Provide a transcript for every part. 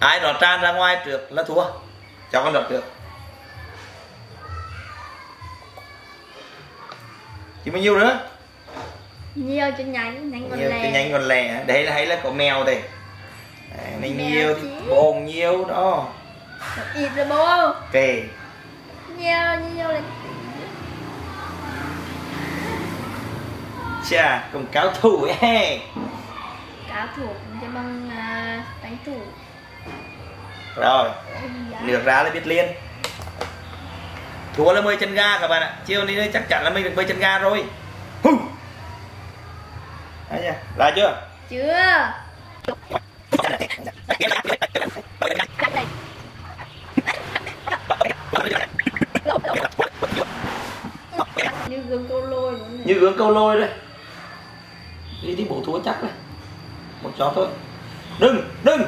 Ai rót tràn ra ngoài trước là thua. Cho con rót trước. Chỉ bao nhiêu nữa? Nhiều cho nhanh, nhanh còn Nhiều lẹ. cho nhanh còn lẹ. Đấy là thấy là có mèo đây. Này nhiều thì bồn nhiều đó. Ít rồi bố. Ok. Nhiều lên. Chà, cùng cao thủ ấy. Cáo thủ cho bằng đánh thủ. Rồi, nước ra là biết liền. Thua là 10 chân ga các bạn ạ. Chiều nay chắc chắn là mình được 10 chân ga rồi. Đấy nha, ra chưa? Chưa. Như gương câu lôi luôn. Như gương câu lôi đây. Đi tí bộ thua chắc này. Một chó thôi. Đừng.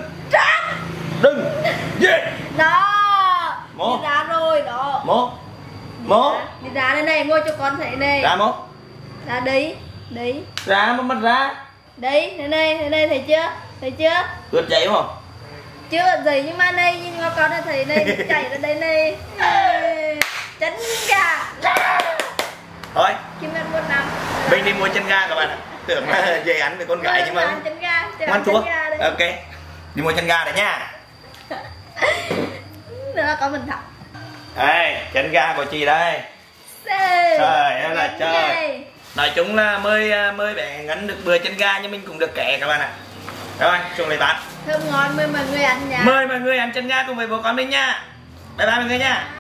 Yeah. Đó. Mố. Đi ra rồi đó. Mố. Đi ra đây này, ngồi cho con thấy này. Ra mố. Ra đấy. Đấy. Ra mất ra. Đấy, đây này thấy chưa? Thấy chưa? Ướt giấy không? Chưa giấy nhưng mà đây nhưng mà con đã thấy đây chảy ra đây này. Chân gà. Thôi. Kim Ngân 1 năm. Mình đi mua chân ga các bạn ạ. Tưởng là về ăn với con gái nhưng mà chân gà. ăn thua. Ok. Đi mua chân ga đấy nha. Nữa có mình thật. Đây, chân ga của chị đây. Trời ơi là trời. Nói chung là mới bé ngắn được 10 chân ga nhưng mình cũng được kẻ các bạn ạ. Rồi, xuống lấy bát. Thơm ngon mời mọi người ăn nha. Mời mọi người ăn chân ga cùng với bố con mình nha. Bye bye mọi người nha.